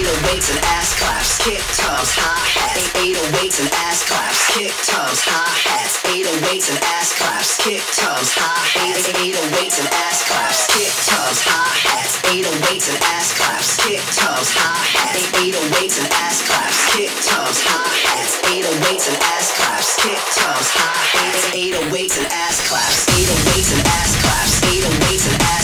808s and ass claps, kick toms, hi-hats, 808s and ass claps, kick toms, hi-hats, 808s and ass claps, kick toms, hi-hats, 808s and ass claps, kick toms, hi-hats, 808s and ass claps, kick toms, hi-hats, 808s and ass claps, kick toms, hi-hats, 808s and ass claps, kick toms, hi-hats, 808s and ass claps, 808s and ass claps, 808s and ass